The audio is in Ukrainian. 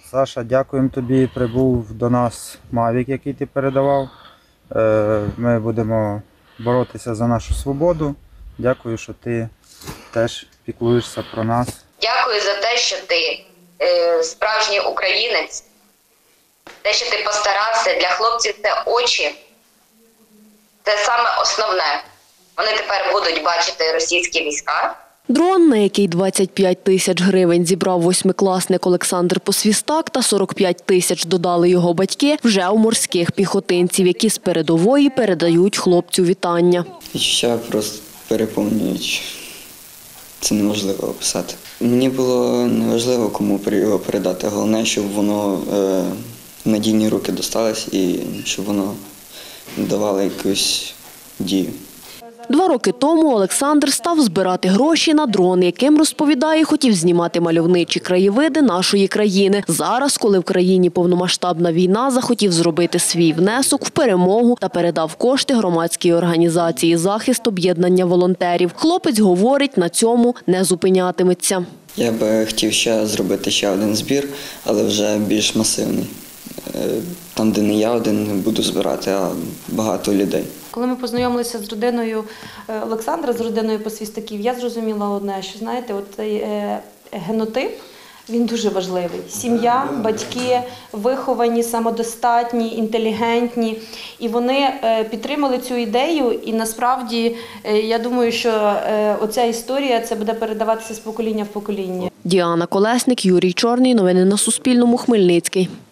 Саша, дякуємо тобі. Прибув до нас Мавік, який ти передавав. Ми будемо боротися за нашу свободу. Дякую, що ти теж піклуєшся про нас. Дякую за те, що ти справжній українець. Те, що ти постарався, для хлопців це очі. Це саме основне. Вони тепер будуть бачити російські війська. Дрон, на який 25 тисяч гривень зібрав восьмикласник Олександр Посвістак та 45 тисяч додали його батьки, вже у морських піхотинців, які з передової передають хлопцю вітання. Відчуття просто переповнюють. Це неможливо описати. Мені було неважливо, кому його передати. Головне, щоб воно в надійні руки досталось і щоб воно давало якусь дію. 2 роки тому Олександр став збирати гроші на дрон, яким, розповідає, хотів знімати мальовничі краєвиди нашої країни. Зараз, коли в країні повномасштабна війна, захотів зробити свій внесок в перемогу та передав кошти громадській організації «Захист» об'єднання волонтерів. Хлопець говорить, на цьому не зупинятиметься. Я би хотів зробити ще один збір, але вже більш масивний. Там, де не я один буду збирати, а багато людей. Коли ми познайомилися з родиною Олександра, з родиною Посвістаків, я зрозуміла одне, що, знаєте, цей генотип, він дуже важливий. Сім'я, батьки, виховані, самодостатні, інтелігентні. І вони підтримали цю ідею. І насправді, я думаю, що оця історія це буде передаватися з покоління в покоління. Діана Колесник, Юрій Чорний. Новини на Суспільному. Хмельницький.